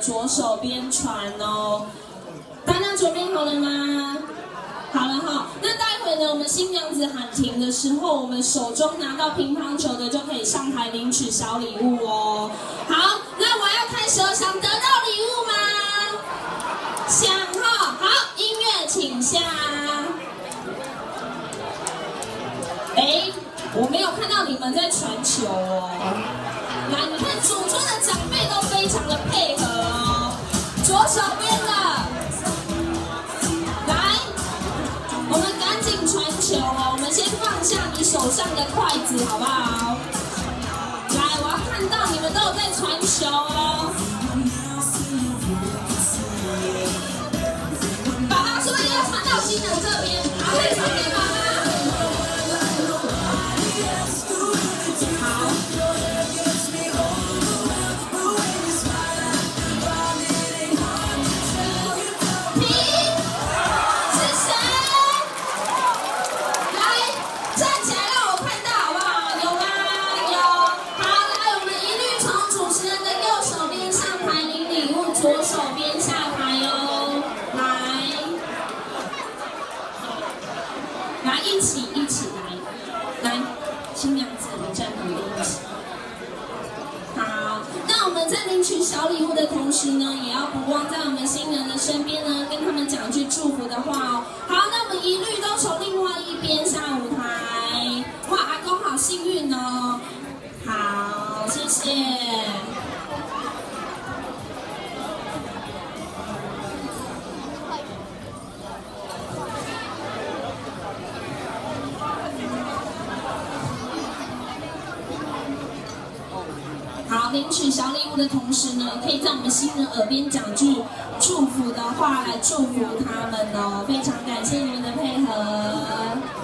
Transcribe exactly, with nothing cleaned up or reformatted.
左手边传哦。大家准备好了吗？好了哈，那待会呢，我们新娘子喊停的时候，我们手中拿到乒乓球的就可以上台领取小礼物哦。好，那我要开始了，想得到礼物吗？想哈，好，音乐请下。哎，我没有看到你们在传球哦。来，你看主桌的长辈都非常的配合哦。左手边的。我们赶紧传球哦！我们先放下你手上的筷子，好不好？来，我要看到你们都有在传球哦。爸爸说要传到新人这边，好，可以传给爸爸。好。左手边下台哦，来，来一起一起来，来，新娘子你站旁边一起。好，那我们在领取小礼物的同时呢，也要不忘在我们新人的身边呢，跟他们讲句祝福的话哦。好，那我们一律都从另外一边下舞台。哇，阿公好幸运哦。好，谢谢。好，领取小礼物的同时呢，可以在我们新人耳边讲句祝福的话来祝福他们哦，非常感谢你们的配合。